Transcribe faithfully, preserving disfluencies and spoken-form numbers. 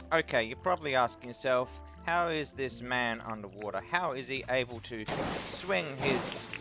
Okay, you're probably asking yourself, how is this man underwater? How is he able to swing his